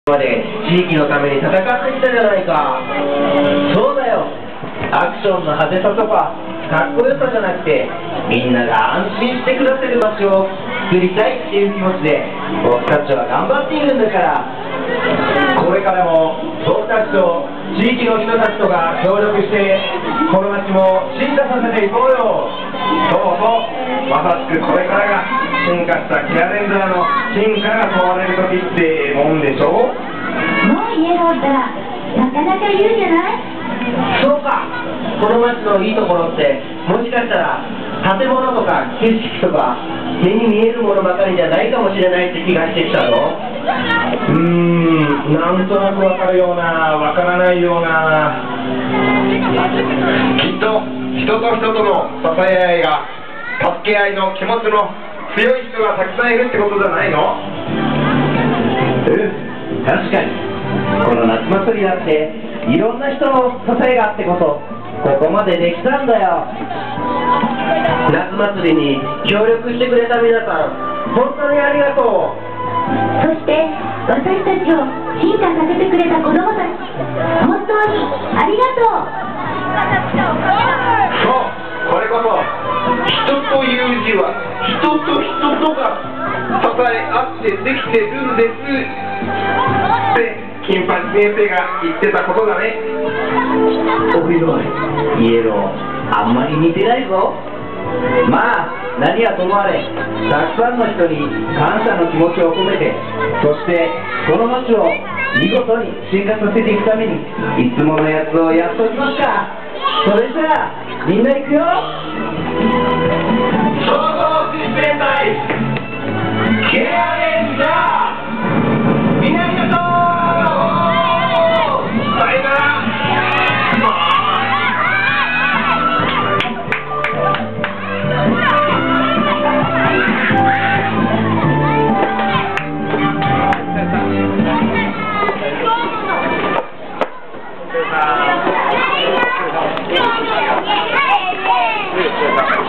まで地域のために戦ってきたじゃないか。そうだよ、アクションの派手さとかかっこよさじゃなくて、みんなが安心して暮らせる場所を作りたいっていう気持ちで僕たちは頑張っているんだから。これからも僕たちと地域の人たちとが協力してこの街も進化させていこうよ。そうそう、まさしくこれからが進化したキャレンダーの進化が問われる時ってもんでしょ。 もう家がおったらなかなか言うじゃない。 そうか、この街のいいところってもしかしたら建物とか景色とか目に見えるものばかりじゃないかもしれないって気がしてきたぞ。なんとなくわかるようなわからないような。 きっと人と人との支え合いが、助け合いの気持ちの強い人がたくさんいるってことじゃないの？ 確かにこの夏祭りだっていろんな人の支えがあってこそここまでできたんだよ。夏祭りに協力してくれた皆さん、本当にありがとう。 そして私たちを進化させてくれた子供たち、本当にありがとう。 そう、これこそ人という字は人と人とが支え合ってできてるんですって金八先生が言ってたことだね。 おいおい、イエローあんまり似てないぞ。まあ何はともあれ、たくさんの人に感謝の気持ちを込めて、そしてこの街を見事に進化させていくためにいつものやつをやっておきますか。それじゃあみんな行くよ。 総合実践隊ケアレンジャー、みんなありがとう。さよなら。Thank you.